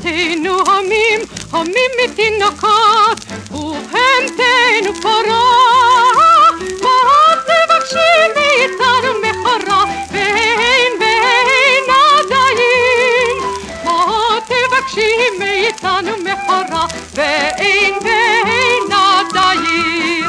בתינו המים, המים מתינוקות, ובהמתנו פרות. מה תבקשי מאיתנו מכורה, ואין עדיין. מה תבקשי מאיתנו מכורה, ואין עדיין.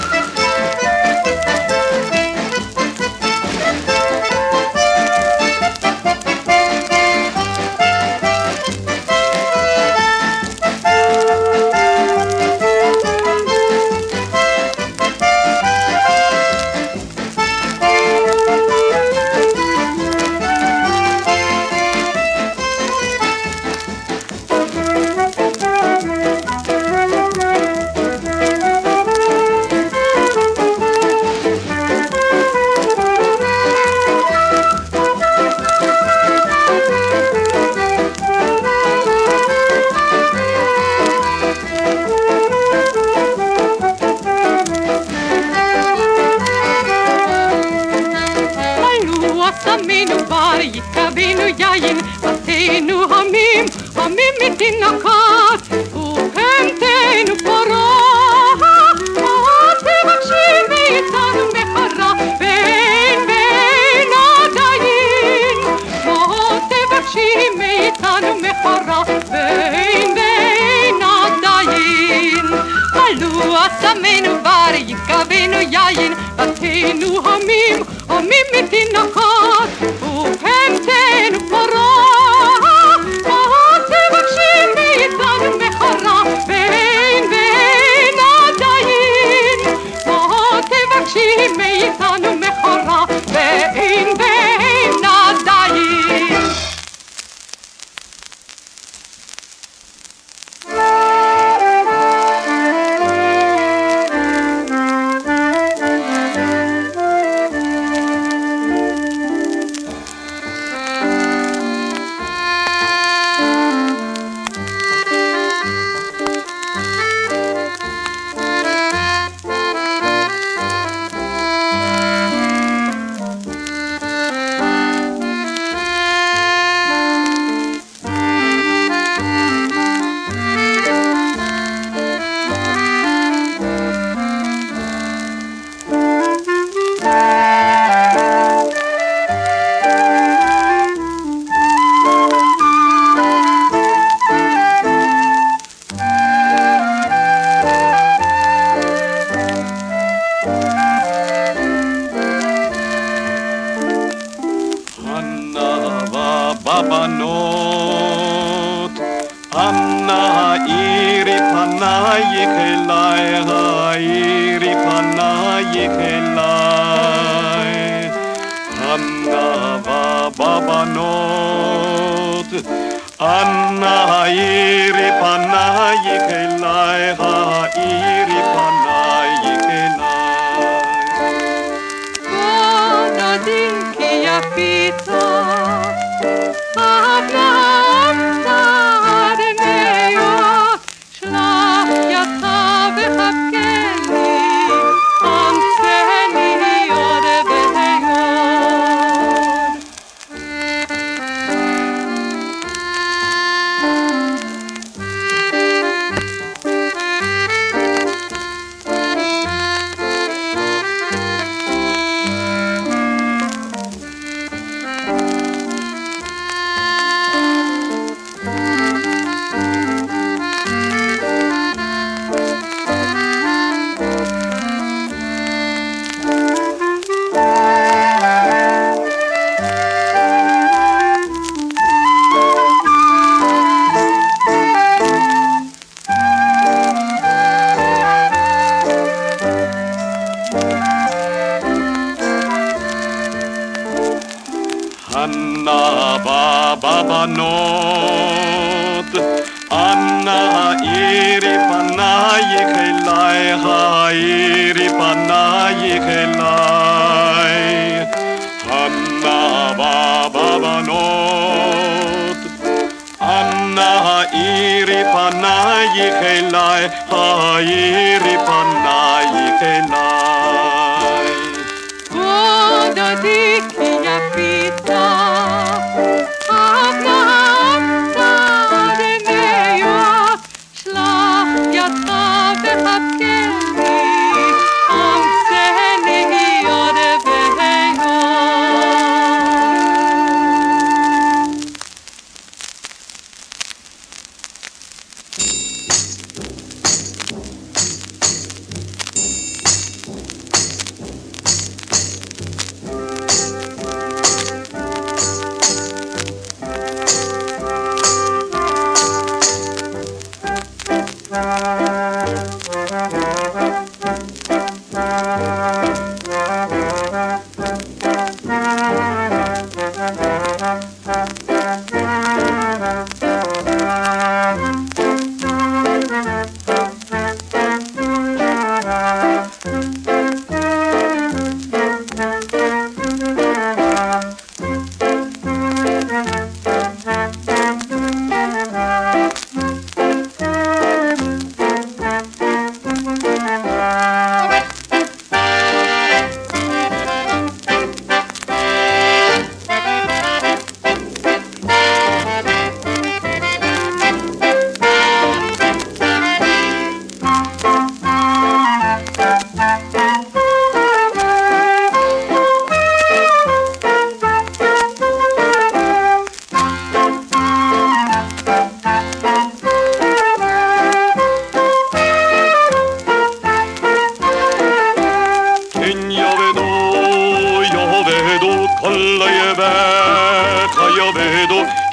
יתקבינו יין, בתינו המים, המים מתינוקות, ובהמתנו פרות. מה תבקשי מאיתנו מכורה, ואין עדיין. מה תבקשי מאיתנו מכורה, ואין עדיין. עלו עצמנו בר, יתקבינו יין, בתינו המים, המים מתינוקות, ובהמתנו פרות. מה תבקשי מאיתנו מכורה, ואין עדיין. מה תבקשי מאיתנו מכורה, ואין עדיין.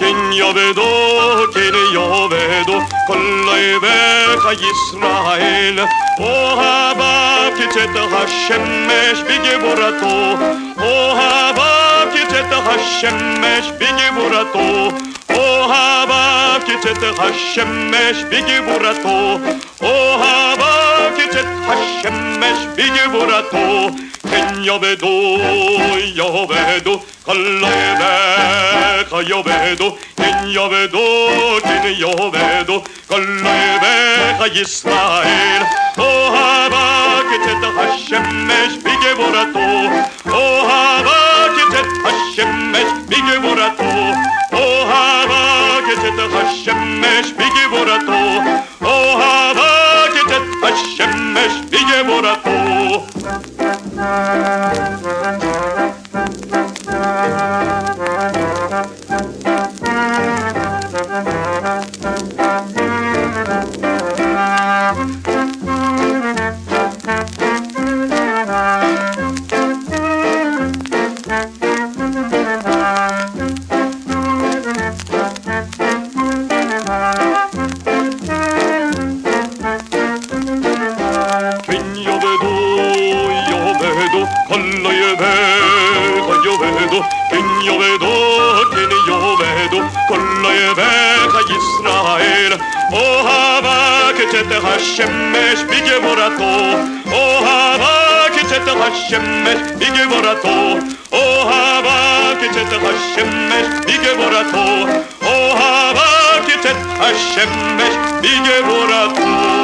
כן יאבדו, כן יאבדו, כל אויביך ישראל. אוהביו כצאת השמש בגבורתו, אוהביו כצאת השמש בגבורתו, אוהביו כצאת השמש בגבורתו, אוהביו כצאת השמש בגבורתו. כן יאבדו, יאבדו, כל אויביך יאבדו, כן יאבדו, כן יאבדו, כל אויביך ישראל. אוהבה כצאת השמש בגבורתו, אוהבה כצאת השמש בגבורתו, אוהבה כצאת השמש בגבורתו, אוהבה כצאת השמש בגבורתו. השמש בגבורתו, אוהבה כצאת השמש בגבורתו, אוהבה כצאת השמש בגבורתו, אוהבה כצאת השמש בגבורתו.